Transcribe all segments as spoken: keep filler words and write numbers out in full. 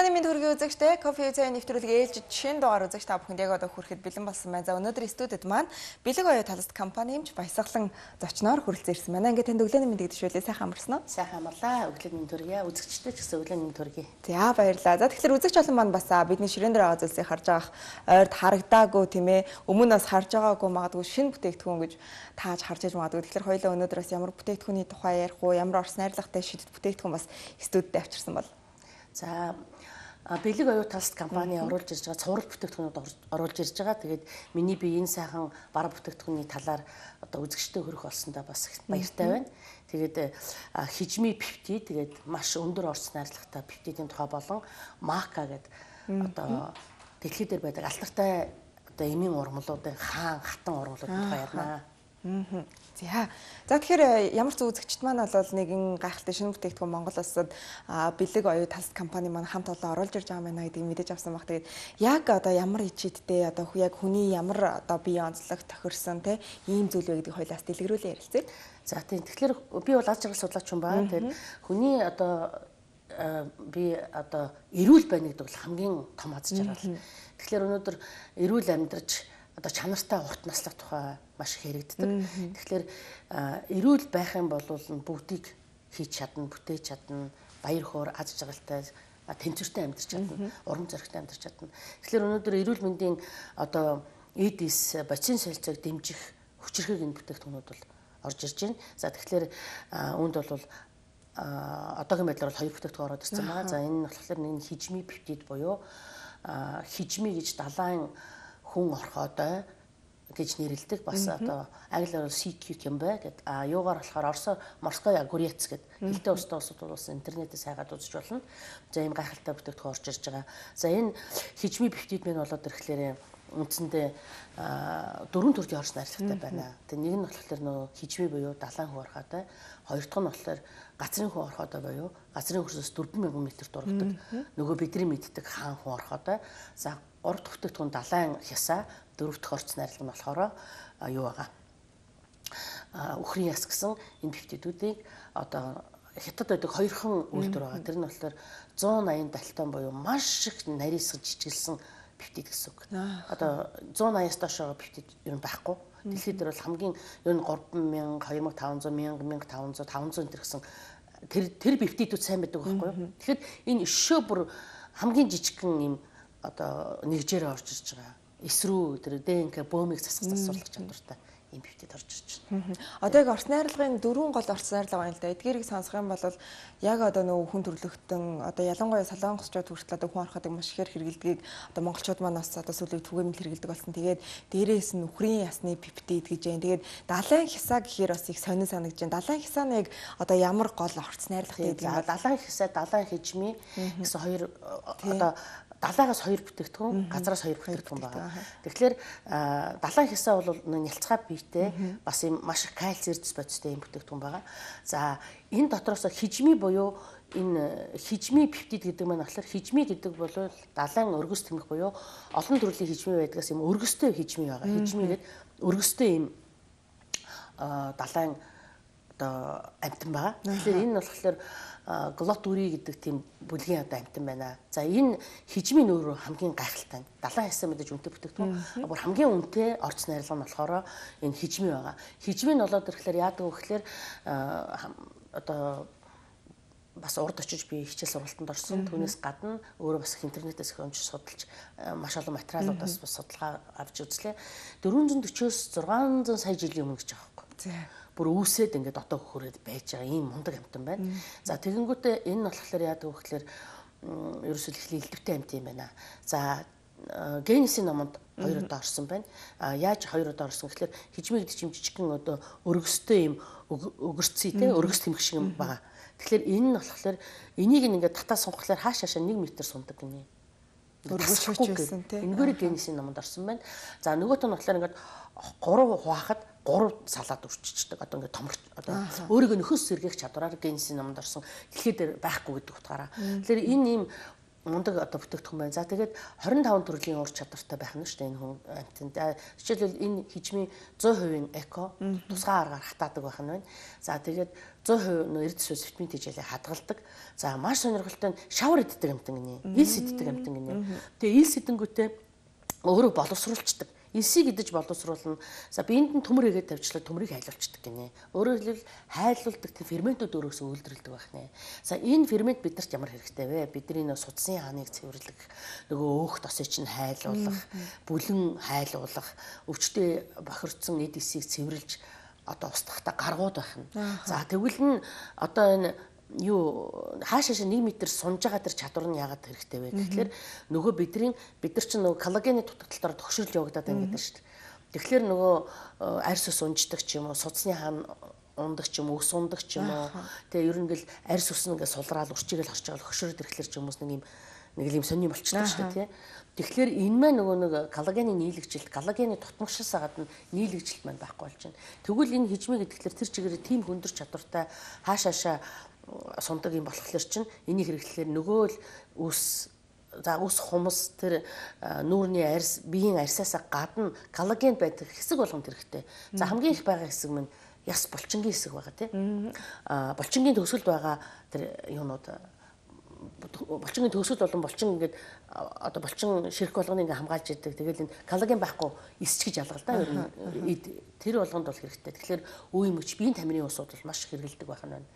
Сайн мэнд хүргэе үзэгчтэй. Кофе цай нэвтрүүлэг ээлжид шинэ дугаар үзэгч та бүхэнд яг одоо хүрэхэд бэлэн болсон байна. За өнөөдөр студид маань Бэлэг оюу талст компани юмч Баясгалан зочноор хүрэлцэн ирсэн байна. Ингээд танд өглөөний мэндийг төшөөлье. Сайхан амарсан уу? Сайхан амарлаа. Өглөөний мэнд хүргэе. Үзэгчтэй ч гэсэн өглөөний мэнд хүргэе. За баярлалаа. За тэгэхээр үзэгч олон маань бас бидний ширээн дээр байгаа зүйлсийг харж байгаах ойрд харагдаагүй тийм ээ. Өмнө бас харж байгаагүй магадгүй шинэ бүтээгдэхүүн гэж тааж харж иж магадгүй. Тэгэхээр хоёулаа өнөөдөр бас ямар бүтээгдэхүүний тухай ярих уу, ямар орс найрлагатай шидэт бүтээгдэхүүн бас студид авчирсан бол. За Бэлэг оюу талст компани оруулж ирж байгаа цуврал бүтээгдэхүүнүүд оруулж ирж байгаа. Тэгээд миний би энэ сайхан бараа бүтээгдэхүүний талаар одоо үзэгчтэй хөрөх болсондоо бас баяртай байна. Тэгээд хижми пептид тэгээд маш өндөр орц найрлагатай пептидийн тухай болон мака гэдэг одоо дэлхийд дээр байдаг алдартай одоо эмийн урмлуудын хаан хатан урмлуудын тухай ярина. За. За тэгэхээр ямар ч үзэгчд маань бол нэгэн гайхалтай шинэ бүтээгдэхүүн Монгол улсад Бэлэг оюу талст компани маань хамт олон оруулж ирж байгаа мэнэ гэдгийг мэдэж авсан баг. Тэгээд яг одоо ямар ичээдтэй одоо яг хүний ямар одоо бие онцлог тохирсон те ийм зүйл вэ гэдгийг хоёлаас дэлгэрүүлээ ярилцъя. За тийм. Тэгэхээр би бол аз жаргал судлаач юм байна. Тэгээд хүний одоо би одоо эрүүл байна гэдэг бол хамгийн том аз жаргал. Тэгэхээр өнөөдөр эрүүл амьдарч одоо чанартай урт наслах тухай маш их яригддаг. Тэгэхээр эрүүл байх юм бол бүгдийг хийж чадна, бүтээж чадна, баяр хөөр, аз жаргалтай, тэнцвэртэй амьдарч чадна, урам зоригтой амьдарч чадна. Тэгэхээр өнөөдөр эрүүл мэндийн одоо эдис бацин солилцоог дэмжих хүчирхэг энэ бүтээгдэхүүнүүд бол орж ирж байна. За тэгэхээр үүнд бол одоогийн байдлаар бол хоёр бүтээгдэхүүн ороод ирсэн байна. За энэ нь болохоор нэг нь хижми пептид буюу хижми гэж далайн хүн орхоодой гэж нэрлэдэг. Бас одоо англиар бол си кьюкембэ гэдэг. А юугаар болохоор орсо морской огурец гэдэг. Хилтэй устай улсууд бас интернетээс хайгаад үзэж болно. За ийм гайхалтай бүтээгдэхүүн орж ирж байгаа. За энэ хижми пептид мэн болоод ирэхлээр үндсэндээ дөрвөн төрлийн орс найрлагатай байна. Тэгээ нэг нь болохоор нөө хижми буюу далайн хүн орхоодой. Хоёр дахь нь болохоор газрын хүн орхоодой буюу газрын хөрсөөс дөрвөн мянган метр дургадаг. Нөгөө бидний мэддэг хаан хүн орхоодой. За гурав дахь бүтээгдэхүүн далайн хясаа, дөрөв дэх орц найрлага нь болохоор юу байгаа? Үхрийн яс гэсэн энэ пептидүүдийг одоо хятад байдаг хоёрхан үйлдвэр байгаа. Тэр нь болохоор зуун аян далтан буюу маш их нарийсгаж жижиглсэн пептид гэсэн үг. Одоо зуун аяас доош байгаа пептид ер нь байхгүй. Дэлхийд дээр бол хамгийн ер нь гурван мянга, хоёр мянга таван зуун, мянга, мянга таван зуун, таван зуун энэ гэсэн тэр тэр пептидүүд сайн байдаг байхгүй юу? Тэгэхэд энэ өшөө бүр хамгийн жижигхэн юм одоо нэгжээр орж ирж байгаа. Эсрүү тэр ДНК бөөмийг засах засварлах чадвартай ийм пептид орж ирж байна. Одоо яг орц найрлагын дөрвөн гол орц найрлага байна л да. Эдгээрийг сонсох юм бол яг одоо нөгөө хүн төрлөختөн одоо ялангуяа солонгосчууд хүртэл одоо хүн ороход маш ихээр хэрэгэлдгийг одоо монголчууд маань бас одоо сүүлийн түгээмэл хэрэгэлдэг болсон. Тэгээд дээрээс нь үхрийн ясны пептид гэж байна. Тэгээд далайн хясаа гэхээр бас их сонин санагдаж байна. Далайн хясааныг одоо ямар гол орц найрлагатай гэдэг юм бэ? Далайн хясаа, далайн хижми гэсэн хоёр одоо далаагаас хоёр бүтээгдэхүүн, газраас хоёр бүтээгдэхүүн байгаа. Тэгэхээр далайн хясаа бол нялцгай биетэй бас юм маш их кальци эрдэс бодистой юм бүтээгдэхүүн байгаа. За энэ дотроос хижми буюу энэ хижми пептид гэдэг маань болохоор хижми гэдэг бол далайн өргөс тэмэх буюу олон төрлийн хижми байдгаас юм өргөстэй хижми байгаа. Хижми гэдэг өргөстэй юм далайн одоо амтан байгаа. Тэгэхээр энэ нь болохоор глот үри гэдэг тийм бүлгийн одоо амтан байна. За энэ хижмийн өөрөө хамгийн гайхалтай. Далайн хясаа мэдээж үнэтэй бүтээгдэхүүн. Бүр хамгийн үнэтэй орц найрлага нь болохоор энэ хижми байгаа. Хижми нь болоод ирэхлээр яадаг вэ гэхээр одоо бас урд очиж би хичээл сургалтанд орсон. Түүнээс гадна өөрөө бас интернетээс их онж судалж маш олон материалуудаас бас судалгаа авч үзлээ. дөрвөн зуун дөрвөөс зургаан зуун сая жилийн өмнө гэж байгаа байхгүй. Бүр үүсээд ингээд одоо хөрөөд байж байгаа ийм мундаг амтан байна. За тэгэнгүүтээ энэ нь болохоор яадаг вэ гэхээр ерөөсөө их элдвэтэй амт юм байна. За Генесийн номонд хоёр удаа орсон байна. А яаж хоёр удаа орсон гэхээр хижми гэдэг чим жижигхэн одоо өргөстэй юм өгөрцөй те өргөс тэмх шиг юм байгаа. Тэгэхээр энэ нь болохоор энийг ингээд татаа сунгахлаар хааш хаашаа нэг метр сундаг гинэ. Өргөсөж байсан те. Энэгээр Генесийн номонд орсон байна. За нөгөөт нь болохоор ингээд гурав хуваахад гурав салаад өрччихдэг. Одоо ингээд томорч одоо өөрийгөө нөхөс сэргээх чадвараар Генесийн номонд орсон дэлхийд дээр байхгүй гэдэг утгаараа. Тэгэхээр энэ ийм мундаг одоо бүтээгдэхүүн байна. За тэгээд хорин таван төрлийн ур чадвартай байх нь шүү дээ энэ хүн амтнд. Жишээлбэл энэ хижмийн зуун хувийн эко тусгай аргаар хатаадаг байх нь байна. За тэгээд зуун хувь нөө эрдэс ус витамин тэжээлээ хадгалдаг. За маш сонирхолтой нь шавар иддэг амтан гинэ. Илс иддэг амтан гинэ. Тэгээ илс идэнгүүтээ өөрөө боловсруулцдаг. Илсийг идэж боловсруулна. За биеинд нь төмөр игээд тавьчлаа төмрийг хайлуулцдаг гинэ. Өөрөөр хэлбэл хайлуулдаг тэр ферментүүд өөрөөсөө үйлдвэрлэдэг байх нэ. За энэ фермент бидэрт ямар хэрэгтэй вэ? Бидний нөө судасны хааныг цэвэрлэх, нөгөө өөх тосыг чинь хайлуулах, бүлэн хайлуулах, өвчтөе бохирдсон эд эсийг цэвэрлж одоо устгахтаа гаргууд байх нь. За тэгвэл нь одоо энэ юу хаашааш нэг метр сунж байгаа тэр чадвар нь яагаад хэрэгтэй вэ гэхэлэр нөгөө бидний бид нар чинь нөгөө коллагены дутагдалтаар төгшрөл явагдаад байна гэдэг шүү дээ. Тэгэхээр нөгөө арьс ус унждаг ч юм уу, судасны хаан ундаг ч юм уу, ус ундаг ч юм уу. Тэгээ ер нь ингээл арьс ус нь ингээд сулраал урчигээл харж байгаа хөгшрөөд ирэхлээр ч хүмүүс нэг юм нэг юм сонирм болчихдог шүү дээ тий. Тэгэхээр энэ маань нөгөө нэг коллагены нийлэгжилт, коллагены тутамшилс гадна нийлэгжилт маань байхгүй болж байна. Тэгвэл энэ хижмээ гэдгээр тэр чигээр тийм хөндөр чадвартай хаашаашаа сундаг юм болохоор чинь энийг хэрэглэхээр нөгөө л ус за ус хумс тэр нүүрний арьс биеийн арьсаасаа гадна коллаген байдаг хэсэг болгонд хэрэгтэй. За хамгийн их байгаа хэсэг маань яс булчингийн хэсэг байгаа тийм. А булчингийн төгсгөлд байгаа тэр юунууд булчингийн төгсгөл болон булчин ингээд одоо булчин ширхэг болгоно ингээ хамгаалж идэг. Тэгэл энэ коллаген байхгүй эсч гэж ялгал да. Ер нь тэр болгонд бол хэрэгтэй. Тэгэхээр үе мөч биеийн тамирын усууд бол маш хэрэгэлдэг байх нь байна.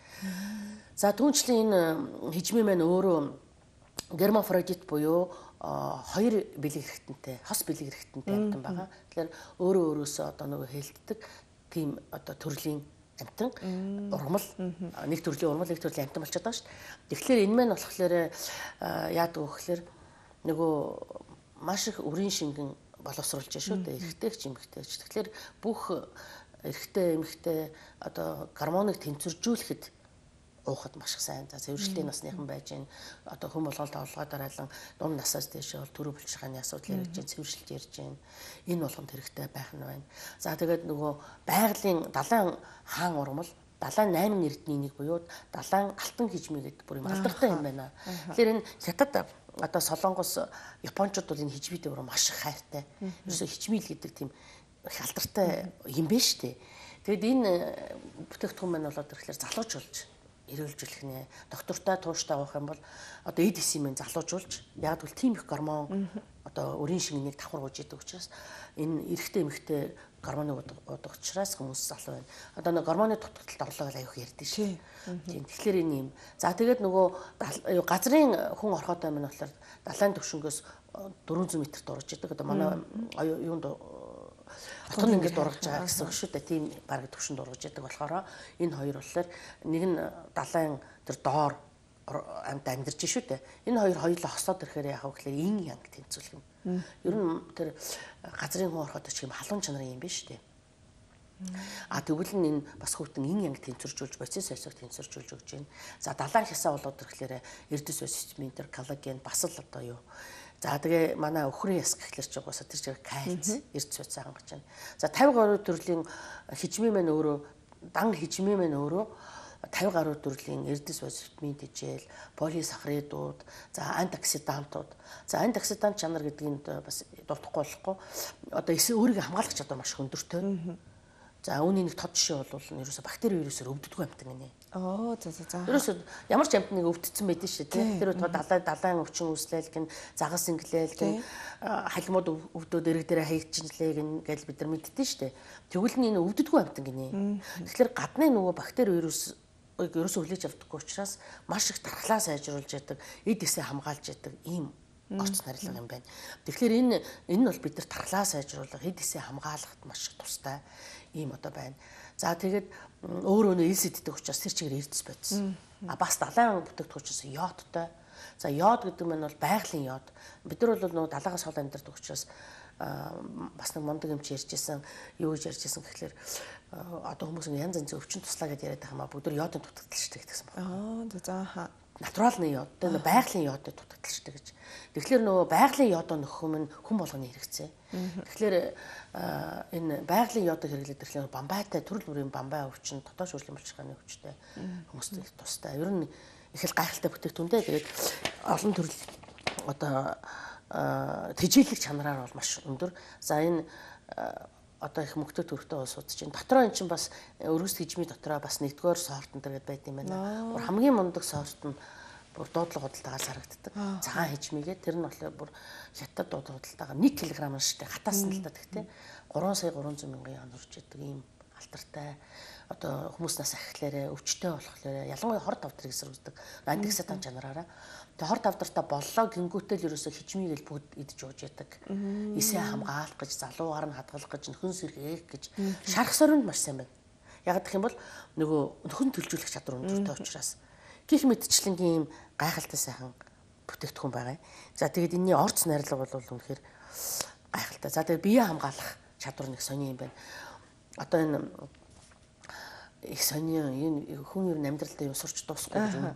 За түүнчлэн энэ хижмээ маань өөрөө гермафродит буюу хоёр бэлэг хэрэгтэнтэй, хос бэлэг хэрэгтэнтэй амтан байгаа. Тэгэхээр өөрөө өөрөөсөө одоо нөгөө хэлтдэг тийм одоо төрлийн амтан ургамал нэг төрлийн ургамал нэг төрлийн амтан болчиход байгаа шүү дээ. Тэгэхээр энэ маань болохоор яадаг вэ гэхээр нөгөө маш их өрийн шингэн боловсруулж шүү дээ. Эрэгтэй ч эмэгтэй ч. Тэгэхээр бүх эрэгтэй эмэгтэй одоо гормоныг тэнцвэржүүлэхэд уухад маш их сайн. За цэвэршлийн насныхан байж гэн одоо хүм болгоол тавлгаа дараалан дунд насаас дээш бол төрөө булчирхааны асуудал ярьж гэн цэвэршилт ярьж гэн энэ болгонд хэрэгтэй байх нь байна. За тэгээд нөгөө байгалийн далайн хаан ургамал далайн найман эрдний нэг буюу далайн алтан хижмээ гэдэг бүр юм алдартай юм байна. Тэгэхээр энэ хятад одоо Солонгос Япончууд бол энэ хижмээтэй бүр маш их хайртай. Ерөөсө хижмээл гэдэг тийм их алдартай юм байна шүү дээ. Тэгэд энэ бүтээгдэхүүн маань болоод ирэхлээр залууж болж эрүүлжүүлэх нэ доктортой тууштай авах юм бол одоо эд эсийн мэн залуужуулж яг бол тийм их гормон одоо өрийн шингэнийг давхар гуйж идэг учраас энэ эрэгтэй эмэгтэй гормоныг уудаг учраас хүмүүс залуу байна. Одоо нэг гормоны дутагдалт орлого аяух ярьдээ шүү. Тийм тэгэхээр энэ юм. За тэгээд нөгөө газрын хүн орхотой маань болохоор далайн төвшнгөөс дөрвөн зуун метр дурж идэг. Одоо манай юунд Хотон ингээд дургаж байгаа гэсэн үг шүү дээ. Тийм баг төвшөнд дургаж яадаг болохоор энэ хоёр болохоор нэг нь далайн тэр доор амт амьдарч шүү дээ. Энэ хоёр хоёулаа хосоод ирэхээр яах вэ гэхээр ин янг тэнцвүүлэх юм. Ер нь тэр газрын хүн ороход ч юм халуун чанарын юм биш шүү дээ. А тэгвэл энэ бас хүүтэн ин янг тэнцвэржүүлж процесс хэсэг тэнцвэржүүлж өгч байна. За далайн хясаа болоод ирэхээр эрдэс ус системийн тэр коллаген бас л одоо юу. За тэгээ манай өхрийн яс гэхлээр ч угаасаа тэр чигээр кальц эрдэс ус хангаж байна. За тавь гаруй төрлийн хижмээ маань өөрөө дан хижмээ маань өөрөө тавь гаруй төрлийн эрдэс ус витамин тэжээл, полисахаридууд, за антиоксидантууд. За антиоксидант чанар гэдгийг бас дуртахгүй болохгүй. Одоо эсээ өөрийгөө хамгаалах чадвар маш өндөртэй. За үүний нэг тод жишээ бол ерөөсө бактери вирусээр өвддөггүй амтан гинэ. Оо за за за. Ерөөсө ямар ч амтныг өвдсөн байдэн шүү дээ. Тэр далайн далайн өвчин үүслээл гин загас инглээл гин халимууд өвдөөд эрэг дээрээ хаягчлээ гин гэж бид нар мэддэн шүү дээ. Тэгвэл нь энэ өвддөггүй амтан гинэ. Тэгэхээр гадны нөгөө бактери вирус ерөөсө хүлээж авдаггүй учраас маш их тархлаа сайжруулж яадаг, эд эсээ хамгаалж яадаг ийм орц нарилга юм байна. Тэгэхээр энэ энэ нь бол бид нар тархлаа сайжруулах, эд эсээ хамгаалахад маш их тустай ийм одоо байна. За тэгээд өөрөө нөө илс иддэг учраас тэр чигээр эрдэс бодсон. А бас далайн бүтээгдэхүүн учраас йодтой. За йод гэдэг нь бол байгалийн йод. Бид нар бол нөө далаагаас хол амьдардаг учраас бас нэг мундаг юм чи ярьжсэн, юу гэж ярьжсэн гэхэлэр одоо хүмүүс янз янзын өвчин туслаа гэдээ яриад байгаа юм а бүгд йодын дутагдaltaй гэсэн байна. Аа за хаа. Натуралны йод, тэгээ байгалийн йодод дутагдaltaй гэж. Тэгэхээр нөгөө байгалийн йодоо нөхөх юм хүн болгоны хэрэгцээ. Тэгэхээр энэ байгалийн йодыг хэрэглээд ирэхлээр бамбайтай төрөл бүрийн бамбай өвчин, дотоод шүүрлийн булчирхааны өвчтэй хүмүүст их тустай. Ер нь их л гайхалтай бүтээгдэхүүнтэй. Тэгээд олон төрөл одоо тэжээлэх чанараар бол маш өндөр. За энэ одоо их мөнгөтэй төрхтэй улсууд чинь дотроо эн чинь бас өргөс хижмийн дотроо бас нэгдүгээр сорт энэ төр гэдэг юм байна. Бүр хамгийн мундаг сорт нь бүр дуудлага худалдаагаас харагддаг. Цагаан хижмигээ тэр нь болохоор бүр хятад дуудлага худалдаагаа нэг килограмм штэ хатаас нь л та гэхдээ гурван сая гурван зуун мянган yen орж идэг ийм алтартай. Одоо хүмүүс нас ахихлаарэ өвчтэй болохлаарэ ялангуяа хор давдрыг эсэргүүцдэг антиоксидант чанараараа тэгээ хор давдртаа боллоо гингүүтэл ерөөсө хичмийг л бүгд идж ууж яадаг. Эсээ хамгаалах гэж залуугаар нь хадгалах гэж нөхөн сэргээх гэж шарх соринд маш сайн байна. Яг гэх юм бол нөгөө нөхөн төлжүүлэх чадвар өндөртэй учраас гих мэдчлэнгийн ийм гайхалтай сайхан бүтээгдэхүүн байгаа. За тэгээд энэний орц найрлага бол үнэхээр гайхалтай. За тэгээд бие хамгаалах чадвар нэг сони юм байна. Одоо энэ их сони энэ хүн ер нь амьдралдаа юм сурч дуусахгүй юм.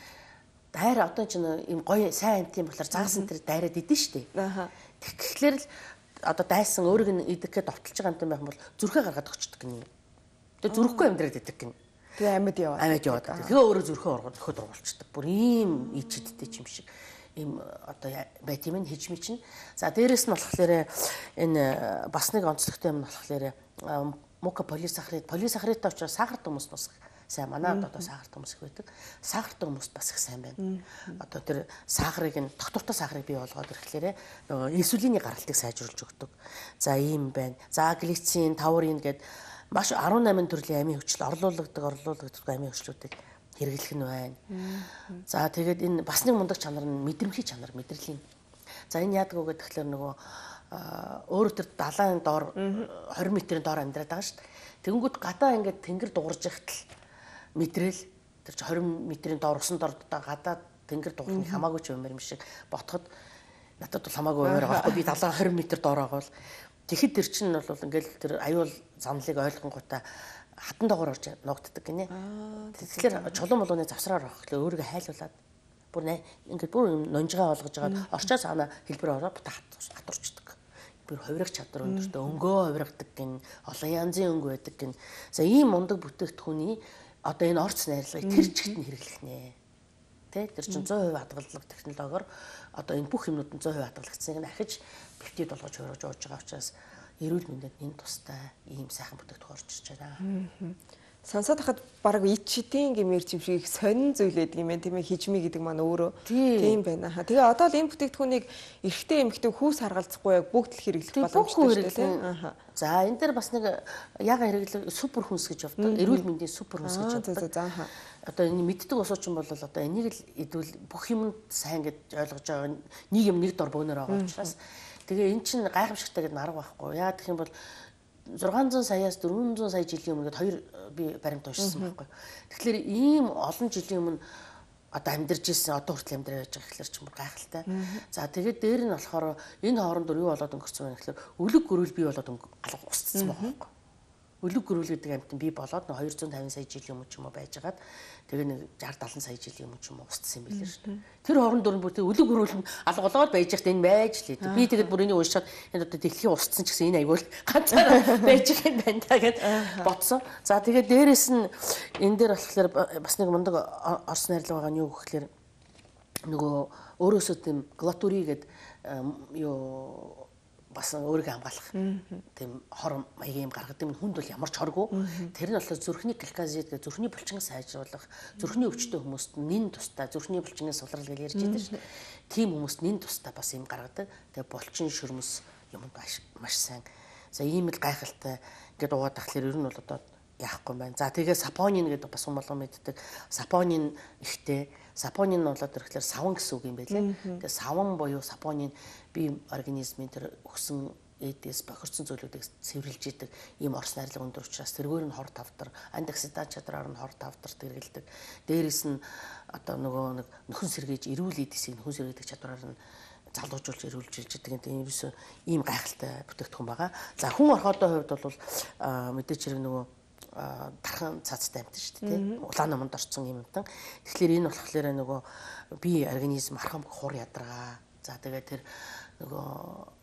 Дайр одоо ч юм гоё сайн амт юм болохоор заасан тэр дайраад идэн штэ. Тэгэхээр л одоо дайсан өөрийг нь идэхэд довтолж байгаа юм байх юм бол зүрхээ гаргаад өгчдөг гин. Тэгээ зүрхгүй амьдраад идэг гин. Тэгээ амьд яваад. Амьд яваад. Тэгээ өөрөө зүрхээ оргоод өгөхөд ургалчдаг. Бүр ийм ичидтэй юм шиг. Ийм одоо байт юм нь хижми чинь. За дээрэс нь болохоор энэ бас нэг онцлогтой юм нь болохоор мука полисахарид полисахаридтай учраас сахартай хүмүүс бас сайн манайд одоо сахартай хүмүүс их байдаг. Сахартай хүмүүс бас их сайн байна. Одоо тэр сахарыг нь доктортой сахарыг бий болгоод ирэхлээрээ нөгөө инсулиний гаралтыг сайжруулж өгдөг. За ийм байна. За глицин, таурин гэдэг маш арван намын төрлийн амийн хүчил орлуулдаг, орлуулдаг амийн хүчлүүдийг хэрэглэх нь байна. За тэгээд энэ бас нэг мундаг чанар нь мэдрэмхий чанар, мэдрэлийн. За энэ яадаг вэ гэхээр нөгөө өөрөө тэр далайн доор двадцать метрийн доор амьдраад байгаа шүү дээ. Тэгэнгүүт гадаа ингээд тэнгэр дуурж ихтэл мэдрээл тэр чинь двадцать метрийн доор усан дор гадаа тэнгэр дуурах хамаагүй ч юм юм шиг ботход надад бол хамаагүй өөр байгаа. Би далайн двадцать метр доор байгаа бол тэгэхэд тэр чинь бол ингээд тэр аюул замлыг ойлгонгуудаа хатан доогоор орж ногддог гинэ. Тэгэхээр чулуун молооны завсраар орохлоо өөрийгөө хайлуулад бүр ингээд бүр нонжгаа олгож байгаа орчоо цаана хэлбэр ороод хатурчдаг. бүр хувирах чадвар өндөртэй өнгөө хувиргадаг гин олон янзын өнгө байдаг гин. За ийм мундаг бүтээгдэхүүний одоо энэ орц найрлагыг тэр чигт нь хэрэглэх нэ. Тэ тэр чинь сто хувь хадгалах технологиор одоо энэ бүх юмнууд нь сто хувь хадгалагдсаныг нь ахиж бэлтээд болгож хувирж ууж байгаа учраас эрүүл мэндэд энэ тустай ийм сайхан бүтээгдэхүүн орж ирж байна. Сонсоод хахад баг ичдийн гэмээр юм шиг их сонин зүйл байдаг юм байна тийм ээ хижми гэдэг маань өөрөө тийм байна. Тэгээ одоо л энэ бүтээгдэхүүнийг эрэгтэй эмэгтэй хүүс харгалзахгүй яг бүгд л хэрэглэх боломжтой шүү дээ. За энэ дээр бас нэг яга хэрэглэх супер хүнс гэж явдаг. Эрүүл мэндийн супер хүнс гэж явдаг. Одоо энэ мэддэг усууч юм бол одоо энийг л идвэл бүх юмд сайн гэж ойлгож байгаа нэг юм нэг дор бөөнөр байгаа учраас тэгээ эн чинь гайхамшигтай гэдэг арга байхгүй. Яа гэх юм бол зургаан зуун саяас дөрвөн зуун сая жилийн өмнө хоёр би баримт уншсан байхгүй. Тэгэхээр ийм олон жилийн өмнө одоо амьдарч ирсэн одоо хүртэл амьдраа байж байгаа гэхэлэр ч юм гайхалтай. За тэгээд дээр нь болохоор энэ хоорондор юу болоод өнгөрсөн бэ гэхэлэр өлөг гөрүүл бий болоод алга устсан байгаа байхгүй. Өлөг гөрүүл гэдэг амьтан бий болоод двести пятьдесят сая жилийн өмнө ч юм уу байжгаад тэгээ нэг шестьдесят севент сая жилийн өмнө ч юм уу устсан юм билээ шүү дээ. Тэр хоорондор бүр тэг өлөг гөрүүл нь алга болоод байж захт энэ байж л дээ. Би тэгээд бүр энийг уншаад энэ одоо дэлхийн устсан ч гэсэн энэ аюул ганцаараа байж байгаа юм байна та гэд бодсон. За тэгээд дээрэс нь энэ дээр болохоор бас нэг мундаг орс найрлага байгаа нь юу гэхээр нөгөө өөрөөсөө тийм глатури гэдэг юу бас өөрийгөө хамгаалах тийм хор маягийн юм гаргадаг юм хүнд бол ямар ч хоргүй тэр нь болохоор зүрхний гликозид гэдэг зүрхний булчинг сайжруулах зүрхний өвчтөе хүмүүст нэн тустай зүрхний булчингийн сулрал гэж ярьж байдаг шүү дээ. Тийм хүмүүст нэн тустай бас юм гаргадаг. Тэгээ булчин шөрмөс юмд маш сайн. За ийм л гайхалтай ингээд уугаад тахлаар ер нь бол одоо яахгүй юм байна. За тэгээ сапонин гэдэг бас хүн болгон мэддэг. Сапонин ихтэй. Сапонин нь болоод ирэхлээр саван гэсэн үг юм байлээ. Тэгээ саван буюу сапонин бие организмын тэр өгсөн эдээс бохирдсон зүйлүүдийг цэвэрлж идэг ийм орс найрлага өндөр учраас тэргээр нь хор тавтар, антиоксидант чадраар нь хор тавтарт хэрэгэлдэг. Дээрээс нь одоо нөгөө нэг нөхөн сэргээж эрүүл эдисийг нөхөн сэргээдэг чадвараар нь залуужуулж эрүүлж илж идэг гэдэг юм ерөөсөө ийм гайхалтай бүтээгдэхүүн байгаа. За хүн орхоодоо хувьд бол мэдээч хэрэг нөгөө тархан цацтай амт шүү дээ тийм улаан номонд орцсон юм амтан. Тэгэхээр энэ болохоор нөгөө бие организм архам хур ядаргаа. За тэгээд тэр нөгөө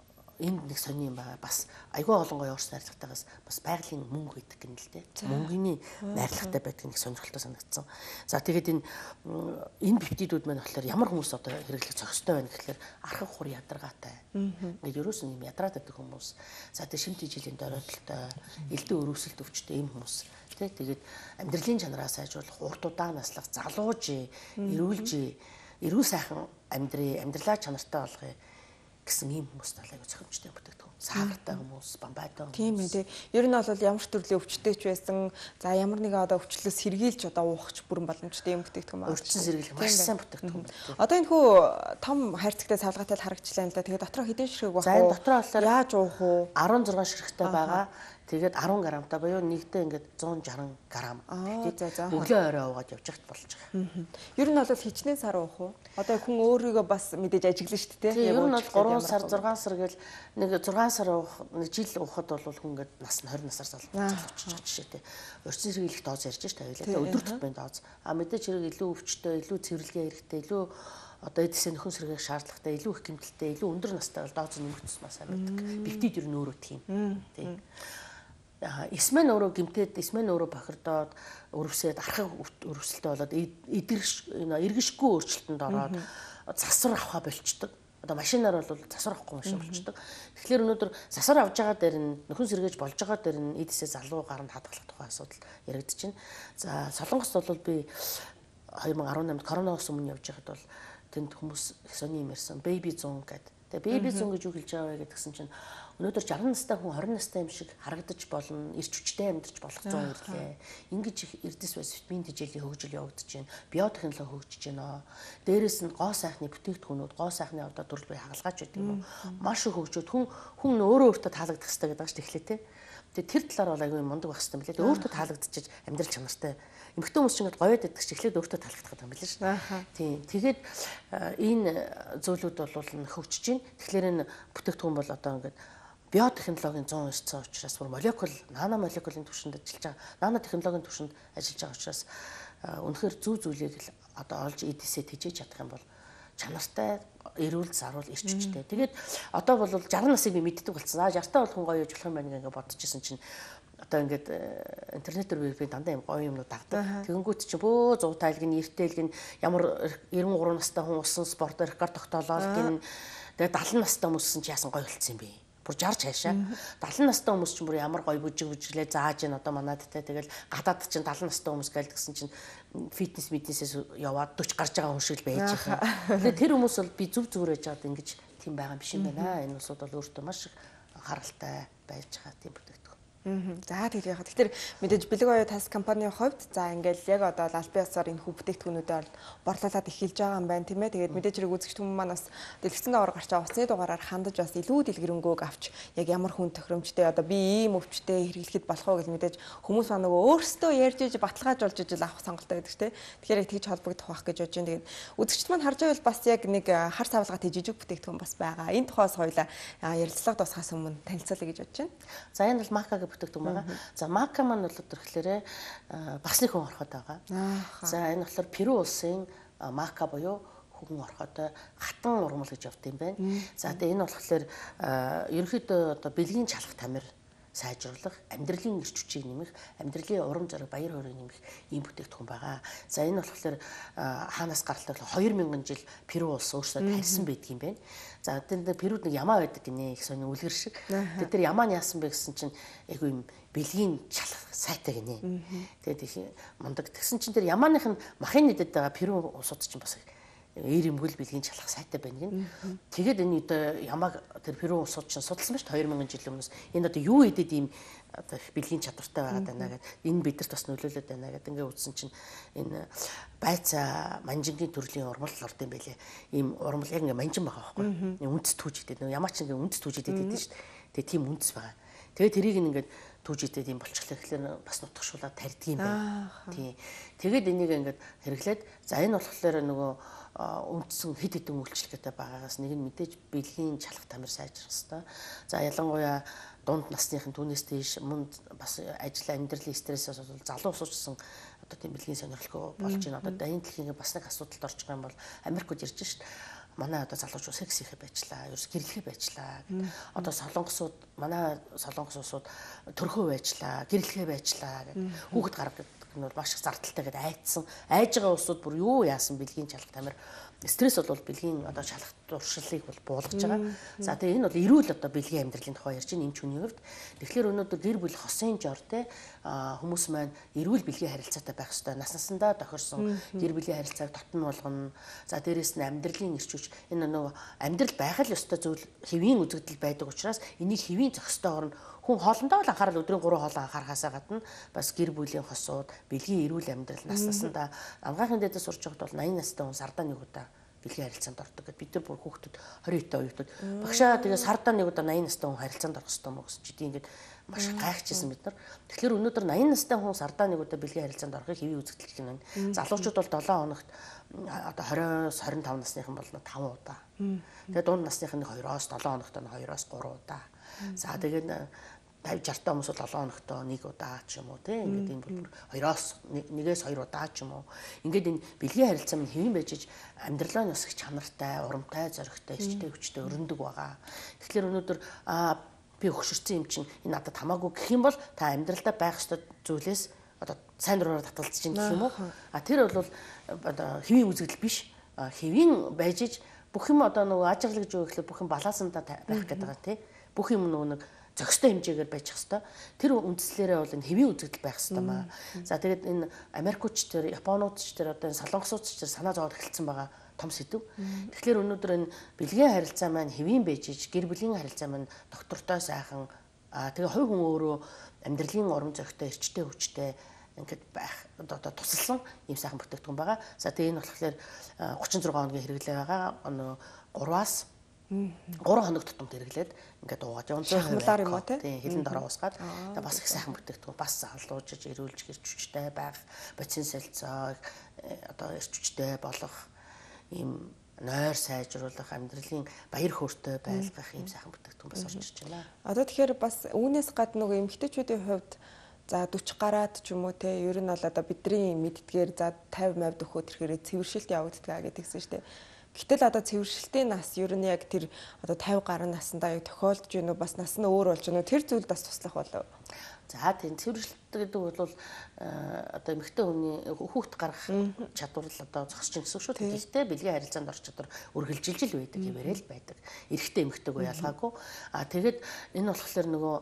энд нэг сони юм байгаа. Бас айгүй олон гоё уурс найрлагатайгаас бас байгалийн мөнгө гэдэг гэнэ л дээ. Мөнгөний найрлагатай байдаг нэг сонирхолтой санагдсан. За тэгээд энэ энэ пептидүүд маань болохоор ямар хүмүүс одоо хэрэглэх зохистой байна гэхэлэр архаг хур ядаргаатай. Ингээд ерөөс нь юм ядраад байдаг хүмүүс. За тэгээд шимт жилийн дөрөлтөй, элдэн өрөвсөлт өвчтэй юм хүмүүс. Тэ тэгээд амьдралын чанараа сайжруулах, урт удаан наслах, залууж, эрүүлж, эрүүл сайхан амьдрий, амьдралаа чанартай болгоё гэсэн ийм хүмүүс талайг зохимжтой бүтээгдэхүүн. Саагартай хүмүүс, бамбайтай хүмүүс. Тийм ээ. Ер нь бол ямар ч төрлийн өвчтэй ч байсан, за ямар нэгэн одоо өвчлөөс сэргийлж одоо уухч бүрэн боломжтой юм бүтээгдэхүүн байна. Өвчин сэргийлэх маш сайн бүтээгдэхүүн байна. Одоо энэ хүү том хайрцагтай савлгаатай л харагдчихлаа л да. Тэгээд дотроо хэдэн ширхэг байх вэ? За энэ дотроо болохоор яаж уух вэ? арван зургаан ширхэгтэй байгаа. Тэгээд арван грамтай буюу нэгдээ ингээд зуун жарган грамм. Өглөө орой уугаад явж хат болж байгаа. Ер нь бол хичнээн сар уух уу? Одоо хүн өөрийгөө бас мэдээж ажиглана шүү дээ. Ер нь бол гурван сар, зургаан сар гэл нэг зургаан сар уух, нэг жил уухад бол хүн ингээд нас нь хорин насаар залхуучих жишээтэй. Урьдчилан сэргийлэх дооз ярьж штэ хоёлаа. Өдөр тутмын дооз. А мэдээж хэрэг илүү өвчтөй, илүү цэвэрлэгээ хэрэгтэй, илүү одоо эдсээ нөхөн сэргээх шаардлагатай, илүү их гэмтэлтэй, илүү өндөр настай бол дооз нэмэгдсэн маа сайн байдаг. Пептид ер нь өөрөө тийм. Тийм. Эсмэн өөрөө гимтээд, эсмэн өөрөө бохирдоод, өрөвсөд архаг өрөвсөлтөй болоод эдгэрш эргэшгүй өөрчлөлтөнд ороод засвар авахаа болчдөг. Одоо машинаар бол засвар авахгүй машин болчдөг. Тэгэхээр өнөөдөр засвар авж байгаа дээр нь нөхөн сэргээж болж байгаа дээр нь эдсээ залуу гаранд хадгалах тухай асуудал яригдчихэв. За Солонгост бол би две тысячи десять онд коронавирус өмнө явж байхад бол тэнд хүмүүс сони юм ярьсан baby зун гэдэг. Тэгээ baby зун гэж юу хэлж байгаа вэ гэдгсэн чинь өнөөдөр шархан настай хүн хорин настай юм шиг харагдаж болно, эрч хүчтэй амьдарч болох зүүн ирлээ. Ингэж их эрдэс бас витамин тэжээлийн хөгжил явагдаж байна. Биотехнологи хөгжиж байна. Дээрээс нь гоо сайхны бүтээгдэхүүнүүд, гоо сайхны одоо төрөл бай хагалгаач гэдэг юм уу. Маш их хөгжөөд хүн хүн өөрөө өөртөө таалагдах хэрэгтэй гэдэг чинь тэгэхээр тэ. Тэгээ тэр талаар бол аягүй мундаг байх хэрэгтэй юм билээ. Өөртөө таалагдчих амьдрал чанартай. Эмэгтэй хүмүүс чинь гоёд байдаг ч эхлээд өөртөө таалагдах гэдэг юм билээ шүү. Тийм. Тэгээд энэ зөвлүүд бол хөгжиж байна. Тэгэхээр энэ бүтээгдэхүүн бол одоо ингээд биотехнологийн зүүн ирсэн учраас бүр молекул, нано молекулын түвшинд ажиллаж байгаа, нано технологийн түвшинд ажиллаж байгаа учраас үнэхээр зүү зүйлийг л одоо олж эдээсээ тэжээж чадах юм бол чанартай, эрүүл, зарвал, эрч хүчтэй. Тэгээд одоо бол шархан насыг би мэддэг болсон. Аа шартай бол хүн гоё яж болох юм байна гэж бодож исэн чинь одоо ингээд интернетээр би дандаа юм гоё юмнууд дагдаг. Тэгэнгүүт чи бөө зур тайлг нь, эртэл гин ямар девяносто три настай хүн усан спорт рекорд тогтоолол гин. Тэгээд семьдесят настай хүмүүс чи яасан гоё болцсон юм бэ? Бүр жарж хайшаа. семьдесят настай хүмүүс чинь бүр ямар гоё бүжиг бүжиглээ зааж ийн одоо манад те тэгэл гадаад чинь семьдесят настай хүмүүс гээл гэсэн чинь фитнес мэднэсээс яваад forty гарч байгаа хүн шиг л байж байгаа. Тэгэхээр тэр хүмүүс бол би зүв зүгээр яж аваад ингэж тийм байгаа юм биш юм байна. Энэ улсууд бол өөртөө маш их анхааралтай байж байгаа тийм бүтээгдэхүүн. За тэгээд яхаа. Тэгэхээр мэдээж бэлэг оюу тас компанийн хувьд за ингээл яг одоо албан ёсоор энэ хүү бүтээгдэхүүнүүдээр борлуулаад эхэлж байгаа юм байна тийм ээ. Тэгээд мэдээж хэрэг үзэгч хүмүүс маань бас дэлгэцэн доогоор гарч байгаа усны дугаараар хандаж бас илүү дэлгэрэнгүй авч яг ямар хүн тохиромжтой одоо би ийм өвчтэй хэрэглэхэд болох уу гэж мэдээж хүмүүс маань нөгөө өөрсдөө ярьж иж баталгаажуулж иж авах сонголтоо гэдэг тийм. Тэгэхээр яг тэгж холбогдох байх гэж бодож байна. Тэгээд үзэгчд маань харж байвал бас яг нэг хар савлгаатай жижиг бүтээгдэхүүн бас байгаа. Энэ тухайс хоёлаа ярилцлага дуусгахаас өмнө танилцуулъя гэж бодож байна. За энэ бол Макагийн бүтээгдэхүүн байгаа. За Мака маань бол тэрхлээрээ бас нэг хүн ороход байгаа. За энэ болохоор Перу улсын Мака буюу хүн ороход хатан ургамал гэж явт юм байна. За тэгээ энэ болохоор ерөнхийдөө одоо бэлгийн чалах тамир сайжруулах, амьдралын эрч хүчийг нэмэх, амьдралын урам зориг, баяр хөөргийг нэмэх ийм бүтээгдэхүүн байгаа. За энэ болохоор хаанаас гарлаа две мянган жил Перу улс өөрсдөө тарьсан байдаг юм байна. За тэр Перуд нэг ямаа байдаг гинэ их сони үлгэр шиг. Тэгээд тэр ямаа нь яасан бэ гэсэн чинь айгүй юм бэлгийн чалах сайтай гинэ. Тэгээд их мундаг. Тэгсэн чинь тэр ямааных нь махын нэдэд байгаа Перу улсууд чинь бас ээр имгэл бэлгийн чалах сайтай байна гин. Тэгээд энэ одоо ямааг тэр Перу улсууд чинь судалсан байж две мянган жил өмнөөс энэ одоо юу идэд ийм одоо их бэлгийн чадвартай байгаад байна гэдэг. Энэ бидэрт бас нөлөөлөд байна гэдэг. Ингээ үзсэн чинь энэ байцаа манжингийн төрлийн урмал орд юм байлээ. Ийм урмал яг ингээ манжин байгаа байхгүй. Үндэс түүж идэд. Ямаач ингээ үндэс түүж идэд байдаг шүү дээ. Тэгээ тийм үндэс байгаа. Тэгээ тэрийг ингээ түүж идэд юм болчихлоо гэхлээр бас нутгшуулаад тарьдгийм байна. Тий. Тэгээд энийг ингээ хэрэглээд за энэ болохоор нөгөө үндсэн хэд хэдэн үйлчлэгтэй байгаагаас нэг нь мэдээж бэлгийн чалах тамир сайжрах хэрэгтэй. За ялангуяа дунд насныхын түүнээс тийш мөн бас ажил амьдралын стрессээс бол залуу уусчсан одоо тийм бэлгийн сонирхолтой болж байна. Одоо энэ дэлхийн бас нэг асуудалд орж байгаа юм бол Америкууд ирж шít. манай одоо залуучууд секс хийхэ байжлаа, ерөөс гэрлэхэ байжлаа гэдэг. Одоо солонгосууд манай солонгосууд төрхөө байжлаа, гэрлэхэ байжлаа гэдэг. Хүүхэд гаргах гэдэг нь бол маш их зардалтай гэдэг айдсан. Айж байгаа улсууд бүр юу яасан бэлгийн чалгалт амир стресс бол бэлгийн одоо шалгалт туршилыг бол буулгаж байгаа. За тэгээ энэ бол эрүүл одоо бэлгийн амьдралын тухай ярьж байна энэ хүний хувьд. Тэгэхээр өнөөдөр гэр бүл хосын жор те хүмүүс маань эрүүл бэлгийн харилцаатай байх ёстой. Нас насандаа тохирсон гэр бүлийн харилцааг татн болгоно. За дээрэс нь амьдралын эрч хүч энэ нөгөө амьдрал байх л ёстой зүйл хэвийн үзэгдэл байдаг учраас энийг хэвийн зохистойгоор нь хүн хоолндоо л анхаарал өдрийн гурван хоолоо анхаарахаасаа гадна бас гэр бүлийн хосууд бэлгийн эрүүл амьдрал нас насандаа ангаахын дэдэ сурч байхад бол восемь настай хүн сардаа нэг удаа бэлгийн харилцаанд ордог гэдэг. Бид нар бүр хүүхдүүд двадцать той оюутнууд багшаа тэгээ сардаа нэг удаа восемь настай хүн харилцаанд орох хэрэгтэй мó гэсэн чидий ингээд маш гайхажсэн бид нар. Тэгэхээр өнөөдөр восемь настай хүн сардаа нэг удаа бэлгийн харилцаанд орохыг хэвийн үзэгдэл гэж байна. Залуучууд бол seven хоногт одоо twenty-с twenty-five насныхан бол five удаа. Тэгээ дунд насныхын two-оос seven хоногт нь two-оос three удаа. За тэгээд fifty sixty хүмүүс бол seven хоногт нэг удаа ч юм уу тийм ингээд энэ бүр two-оос one-ээс two удаа ч юм уу. Ингээд энэ бэлгийн харилцаа минь хэвэн байж амьдралаа нь бас их чанартай, урамтай, зоригтой, эрчтэй, хүчтэй өрнөдөг байгаа. Тэгэхээр өнөөдөр аа би өгшөрсөн юм чинь энэ надад хамаагүй гэх юм бол та амьдралдаа байх ёстой зүйлээс одоо сайн дураараа татгалзаж ин гэх юм уу? А тэр бол одоо хэвийн үзэгдэл биш. Хэвийн байж иж бүх юм одоо нөгөө ажиглал гэж юу гэхлээр бүх юм балансандаа байх гэдэг байгаа тий. Бүх юм нөгөө нэг зохистой хэмжээгээр байж хэвээр. Тэр үндслээрээ бол энэ хэвийн үзэгдэл байх хэвээр маа. За тэгээд энэ Америкч тэр, Японууд ч тэр одоо энэ солонгосууд ч тэр санаа зовоод эхэлсэн байгаа том сэдв. Тэгэхээр өнөөдөр энэ бэлгийн харилцаа маань хэвийн байж иж гэр бүлийн харилцаа маань доктортой сайхан аа тэгээ хувь хүн өөрөө амьдралын урам зоригтой, эрчтэй, хүчтэй ингээд байх одоо тусалсан ийм сайхан бүтээгдэхүүн байгаа. За тэгээ энэ болохоор thirty-six хоногийн хэрэглээ байгаа. Өнөө three-аас three хоног тутамд хэрэглээд ингээд уугаад явна. Шахмалаар юм уу те? Тийм хилэн дороо уусгаад тэгээ бас их сайхан бүтээгдэхүүн бас залуужиж эрүүлж гэрч хүчтэй байх, бодис солилцоо одоо эрч хүчтэй болох ийм нойр сайжруулах, амьдралын баяр хөөртэй байлгах ийм сайхан бүтээгдэхүүн бас орж ирж байна. Одоо тэгэхээр бас үүнээс гадна нөгөө эмэгтэйчүүдийн хувьд за forty гараад ч юм уу те ер нь бол одоо бидний мэддгээр за fifty percent өгөхөд тэрхээрээ цэвэршилт явагддаг гэдгийгсэн шүү дээ. Гэтэл одоо цэвэршилтийн нас ер нь яг тэр одоо fifty гаруй наснда яг тохиолдож байна уу бас нас нь өөр болж байна уу тэр зүйл бас туслах болов. За тийм цэвэршилт гэдэг бол одоо эмэгтэй хүний хүүхд гарах чадвар л одоо зогсож байна гэсэн шүү дээ. Гэхдээ бэлгийн харилцаанд орч чадвар үргэлжилж л байдаг хэмээрээ л байдаг. Эрэгтэй эмэгтэйгөө ялгаагүй. А тэгээд энэ болохоор нөгөө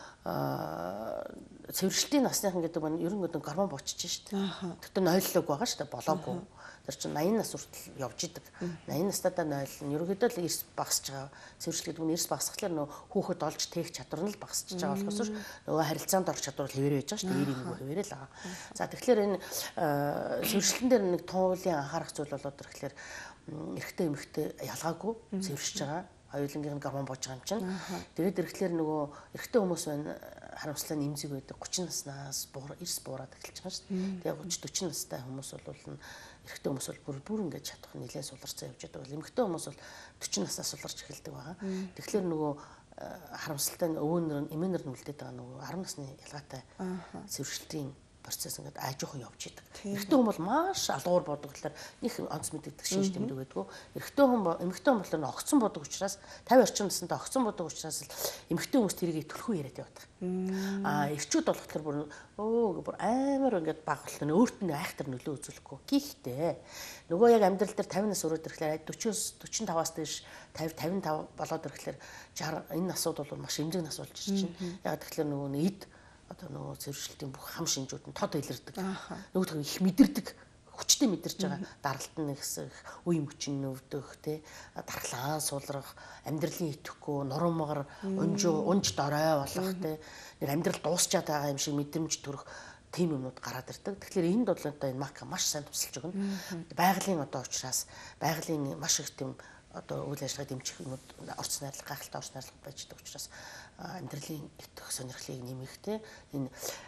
цэвэршилтийн насныхан гэдэг нь ер нь нэг гормон буучиж шүү дээ. Тэгтээ нойллог байгаа шүү дээ. Болоогүй. Тэр чинь eighty нас хүртэл явж идэг. eighty настайдаа нойл нь ерөнхийдөө л эрс багасж байгаа. Цэвэршил гэдэг нь эрс багасхлаар нөө хүүхэд олж тээх чадвар нь л багасж байгаа болохоос нөгөө харилцаанд орох чадвар л хэвээрээ байж байгаа шүү дээ. Эрийн нөгөө хэвээрээ л байгаа. За тэгэхээр энэ цэвэршилтэн дээр нэг туулын анхаарах зүйл болоод ирэхлээр эрэгтэй эмэгтэй ялгаагүй цэвэршиж байгаа. Хоёулынгийн гормон бууж байгаа юм чинь. Тэгээд ирэхлээр нөгөө эрэгтэй хүмүүс байна харамслаа нэмзэг байдаг thirty наснаас буур эрс буураад эхэлж байгаа шүү дээ. Тэгээд thirty forty настай хүмүүс бол эрэгтэй хүмүүс бол бүр бүр ингэж чадах нэлээд суларцсан явж байгаа. Эмэгтэй хүмүүс бол forty наснаас суларч эхэлдэг байгаа. Тэгэхээр нөгөө харамсалтай өвөнөр эмээнэр нь үлдээд байгаа нөгөө ten насны ялгаатай цэвэршилтийн процесс ингээд аажуухан явж идэг. Эрэгтэй хүн бол маш алгуур бодог болохоор их онц мэддэг шинж тэмдэг байдгүй. Эрэгтэй хүн эмэгтэй хүн болохоор огцон бодог учраас fifty орчим наснда огцон бодог учраас л эмэгтэй хүмүүс тэрийг төлхөө яриад явдаг. Аа эрчүүд болохоор бүр өө бүр амар ингээд баг болтой өөрт нь айхтар нөлөө үзүүлэхгүй. Гэхдээ нөгөө яг амьдрал дээр fifty нас өрөөд ирэхлээр forty-four forty-five-аас дээш fifty fifty-five болоод ирэхлээр sixty энэ насууд бол маш эмзэг нас болж ирж байна. Яг тэгэхээр нөгөө эд одоо нөгөө цэвэршилтийн бүх хам шинжүүд нь тод илэрдэг. Нөгөө их мэдэрдэг, хүчтэй мэдэрж байгаа. Даралт нь ихсэх, үе мөчн нөвдөх, тэ дархлаан сулрах, амьдралын итгэхгүй, нурмагар, унжуу, унж дорой болох, тэ нэг амьдрал дуусчаад байгаа юм шиг мэдрэмж төрөх тийм юмнууд гараад ирдэг. Тэгэхээр энд бол одоо энэ мака маш сайн тусалж өгнө. Байгалийн одоо учраас байгалийн маш их тийм одоо үйл ажиллагаа дэмжих юмуд орц найрлага, гайхалтай орц найрлага байж байгаа учраас амьдралын итгэх сонирхлыг нэмэхтэй энэ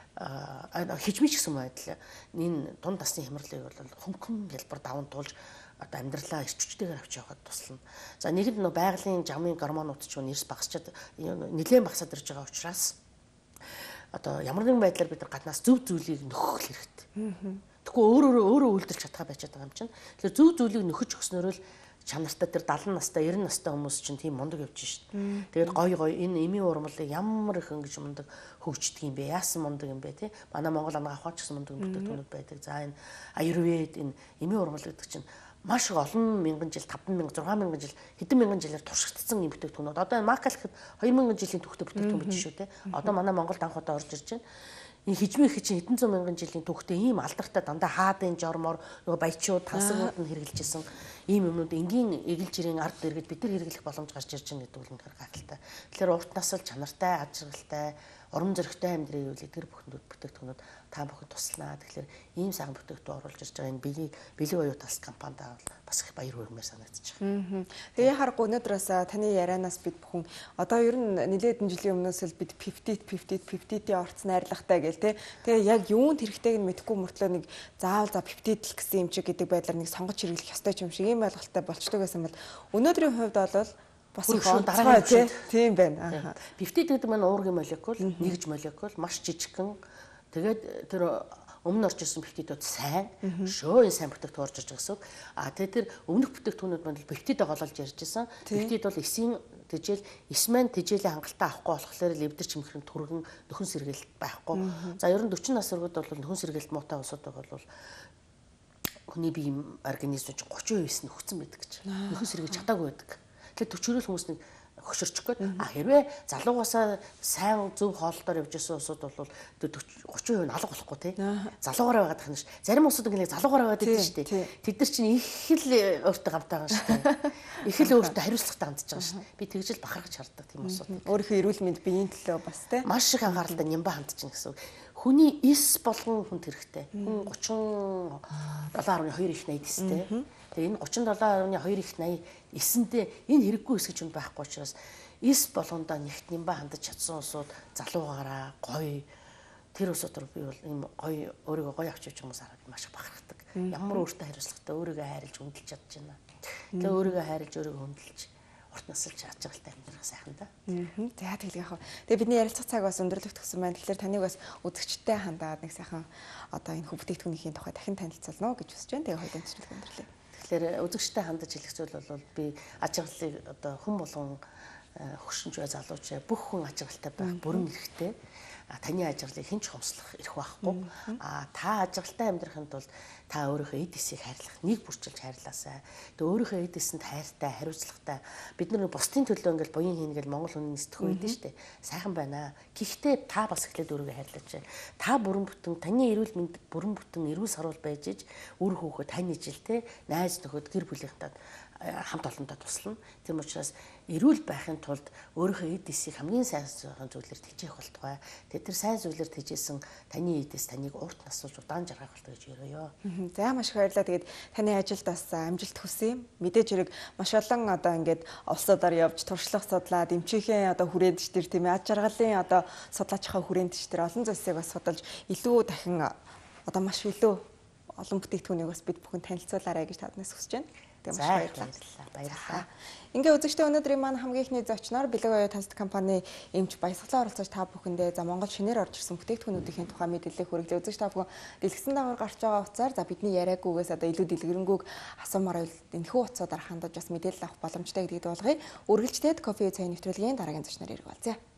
хижмич гэсэн байдал энэ дунд насны хямралыг бол хөнгөн хэлбэр даван туулж одоо амьдралаа эрчүүчтэйгээр авч явахад туслана. За нэгэнд нөө байгалийн жамын гормонууд ч нэрс багасчаад нэлээд багасаад ирж байгаа учраас одоо ямар нэгэн байдлаар бид нар гаднаас зөв зүйлийг нөхөх хэрэгтэй. Тэгэхгүй өөрөө өөрөө үйлдэлж чадхаа байж байгаа юм чинь. Тэгэхээр зөв зүйлийг нөхөж өгснөөр л чанартай тэр далайн настай эрдэнэ настай хүмүүс чинь тийм мундаг явж шин. Тэгээд гой гой энэ эми урмалыг ямар их ингэж мундаг хөгждөг юм бэ? Яасан мундаг юм бэ те? Манай Монгол ангаа ахаач гэсэн мундаг бүтээгдэхүүнүүд байдаг. За энэ аюрвед энэ эми урмал гэдэг чинь маш их олон мянган жил, таван мянга, зургаан мянган жил, хэдэн мянган жилээр туршигдсан юм бүтээгдэхүүнүүд. Одоо энэ макал гэхэд хоёр мянган жилийн түүхтэй бүтээгдэхүүн биш шүү те. Одоо манай Монголд анх удаа орж ирж байна. Энэ хижмийн хичин хэдэн зуун мянган жилийн түүхтэй ийм алдартай дандаа хаадын жормоор нөгөө баячууд тансагнууд нь хэрэгжилжсэн ийм юмнууд энгийн эгэлжирийн ард иргэд бид нар хэрэглэх боломж гарч ирж байгаа гэдэг нь гайхалтай. Тэгэхээр урт насал чанартай, аж аргалтай, урам зоригтой амьдрын үйл эдгэр бүхэнд бүтээгдэхүүнүүд та бүхэн туслана. Тэгэхээр ийм сайхан бүтээгдэхүүн оруулж ирж байгаа энэ бэлэг бэлэг оюу тас компанид бас их баяр хүрмээр санагдаж байна. Тэгээ харахгүй өнөөдрөөс таны ярианаас бид бүхэн одоо ер нь нэлээдэн жилийн өмнөөс л бид пятьдесят пятьдесят пятьдесят-ийн орц найрлагатай гэл те. Тэгээ яг юунд хэрэгтэйг нь мэдэхгүй мөртлөө нэг заавал за пятьдесят л гэсэн юм чи гэдэг байдлаар нэг сонгож хэрэглэх ёстой юм шиг ийм ойлголттой болчтой гэсэн бол өнөөдрийн хувьд бол бас их дараагийн тийм байна. пятьдесят гэдэг маань уургийн молекул, нэгж молекул маш жижигхэн. Тэгээд тэр өмнө орж ирсэн пептидууд сайн, шөө энэ сайн бүтээгдэхүүн орж ирж байгаа гэсэн үг. А тэгээд тэр өмнөх бүтээгдэхүүнүүд маань пептидээ гололж ярьж байсан. Пептид бол эсийн тэжээл, эс маань тэжээлийн хангалттай авахгүй болохоор л эвдэр чимхэн түргэн нөхөн сэргээлт байхгүй. За ер нь forty нас өргөд бол нөхөн сэргээлт муутай улсууд бол хүний бие организм чинь thirty percent нь нөхцөн байдаг гэж. Нөхөн сэргээж чадаагүй байдаг. Тэгэхээр төчөрөл хүмүүс нэг хөшөрчих гээд а хэрвээ залуугасаа сайн зөв хооллолтоор явж исэн улсууд бол thirty percent нь алга болохгүй тий. Залуугаараа байгаад тахна ш. Зарим улсууд ингэ залуугаараа байгаад байдаг шүү дээ. Тэд нар чинь их л өөртөө гамтайгаа шүү дээ. Их л өөртөө хариуцлагатай хандж байгаа ш. Би тэгж л бахархаж хардаг тийм улсууд. Өөрийнхөө эрүүл мэнд биеийн төлөө бас тий. Маш их анхааралтай нямба хандж байна гэсэн үг. Хүний эс болгон хүнд хэрэгтэй. Хүн thirty-seven point two их eighty эстэй. Тэгээ энэ thirty-seven point two их eighty эсэндээ энэ хэрэггүй эс гэж юм байхгүй учраас эс болгондоо нэгт нямба хандаж чадсан улсууд залуугаараа гоё тэр улсууд руу би бол энэ гоё өөрийгөө гоё авч явж байгаа хүмүүс хараад маш их бахархдаг. Ямар өөртөө хариуцлагатай өөрийгөө хайрлж хүндэлж чадж байна. Тэгээ өөрийгөө хайрлж өөрийгөө хүндэлж урт насалж аж аргалтай амьдрах сайхан да. За тэгэл яах вэ. Тэгээ бидний ярилцах цаг бас өндөрлөгдсөн байна. Тэгэхээр таныг бас үзэгчтэй хандаад нэг сайхан одоо энэ бүтээгдэхүүнийхээ тухай дахин танилцуулно гэж хүсэж байна. Тэгээ хоёулын төсвөл өндөрлөе. Тэгэхээр үзэгчтэй хандаж хэлэх зүйл бол би аж аргалыг одоо хүн болгон хөшинч бай залууч бүх хүн аж аргалтай байх бүрэн эрхтэй. А таны аж аргалыг хэн ч хомслох эрх байхгүй. А та аж аргалтай амьдрахын тулд та өөрийнхөө эд эсийг хайрлах, нэг бүрчилж хайрлаасай. Тэгээ өөрийнхөө эд эсэнд хайртай, хариуцлагатай. Бид нар бусдын төлөө ингээл буян хийнэ гэж Монгол хүн нэстэх үед шүү дээ. Сайхан байна. Гэхдээ та бас эхлээд өөрийгөө хайрлаач. Та бүрэн бүтэн, таны эрүүл мэнд бүрэн бүтэн, эрүүл сарвал байж иж, үр хөөхөө таны жилтэй, найз нөхөд гэр бүлийнхэнтэй хамт олонтой туслана. Тийм учраас эрүүл байхын тулд өөрийнхөө эд эсийг хамгийн сайн зүйлээр тэжээх болтугай. Тэгээд тэр сайн зүйлээр тэжээсэн таны эдээс таныг урт насуулж удаан жаргах болтугай гэж өрөөё. За маш их баярлалаа. Тэгээд таны ажилд бас амжилт хүсье. Мэдээж хэрэг маш олон одоо ингээд улсуудаар явж туршлага судлаад эмчийнхээ одоо хүрээндч тэр тийм ээ аж аргалын одоо судлаачийнхаа хүрээндч тэр олон зүйлсийг бас судалж илүү дахин одоо маш илүү олон бүтээгдэхүүнийг бас бид бүхэн танилцуулаарай гэж таднаас хүсэж байна. За баярлалаа. Баярлалаа. Ингээ үзэгчтэй өнөөдрийн маань хамгийн ихний зочноор Бэлэг оюу тасд компани эмч баясгалан оролцож та бүхэндээ за Монгол шинээр орж ирсэн бүтээгдэхүүнүүдийн тухай мэдээлэл хүргэлээ. Үзэгч та бүхэн дэлгэсэн дагавар гарч байгаа утсаар за бидний яриагүйгээс одоо илүү дэлгэрэнгүй асуумаар байвал энэхүү утсуудаар хандаж бас мэдээлэл авах боломжтой гэдгийг дуулгая. Үргэлжлээд кофе цай нэвтрүүлгийн дараагийн зочноор ирэх болзъя.